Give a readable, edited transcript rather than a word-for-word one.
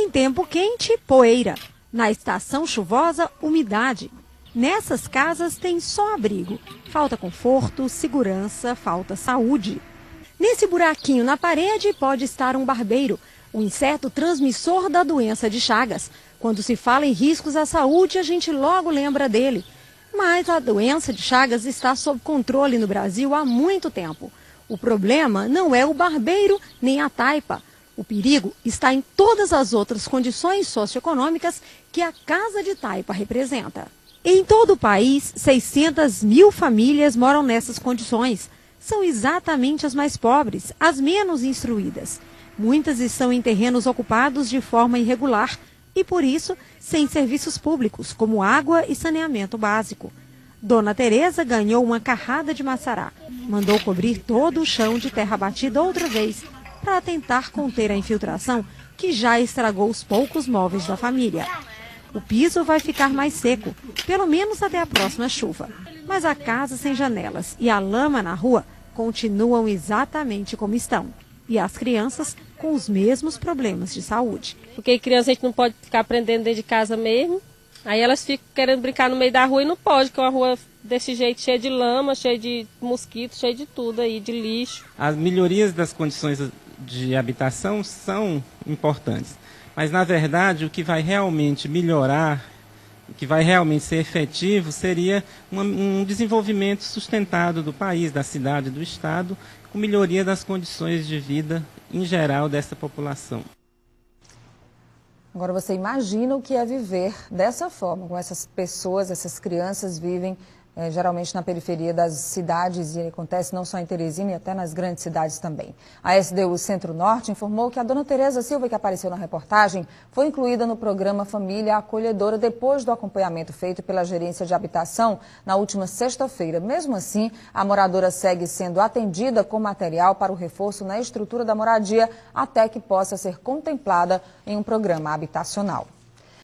Em tempo quente, poeira. Na estação chuvosa, umidade. Nessas casas tem só abrigo. Falta conforto, segurança, falta saúde. Nesse buraquinho na parede pode estar um barbeiro, o inseto transmissor da doença de Chagas. Quando se fala em riscos à saúde, a gente logo lembra dele. Mas a doença de Chagas está sob controle no Brasil há muito tempo. O problema não é o barbeiro nem a taipa. O perigo está em todas as outras condições socioeconômicas que a casa de taipa representa. Em todo o país, 600 mil famílias moram nessas condições. São exatamente as mais pobres, as menos instruídas. Muitas estão em terrenos ocupados de forma irregular e, por isso, sem serviços públicos, como água e saneamento básico. Dona Tereza ganhou uma carrada de maçará. Mandou cobrir todo o chão de terra batida outra vez, para tentar conter a infiltração que já estragou os poucos móveis da família. O piso vai ficar mais seco, pelo menos até a próxima chuva. Mas a casa sem janelas e a lama na rua continuam exatamente como estão. E as crianças com os mesmos problemas de saúde. Porque criança a gente não pode ficar aprendendo dentro de casa mesmo. Aí elas ficam querendo brincar no meio da rua e não pode, porque é uma rua desse jeito, cheia de lama, cheia de mosquitos, cheia de tudo aí, de lixo. As melhorias das condições de habitação são importantes. Mas, na verdade, o que vai realmente melhorar, o que vai realmente ser efetivo, seria um desenvolvimento sustentado do país, da cidade, do estado, com melhoria das condições de vida em geral dessa população. Agora você imagina o que é viver dessa forma, como essas pessoas, essas crianças vivem geralmente na periferia das cidades, e acontece não só em Teresina e até nas grandes cidades também. A SDU Centro-Norte informou que a dona Tereza Silva, que apareceu na reportagem, foi incluída no programa Família Acolhedora depois do acompanhamento feito pela Gerência de Habitação na última sexta-feira. Mesmo assim, a moradora segue sendo atendida com material para o reforço na estrutura da moradia até que possa ser contemplada em um programa habitacional.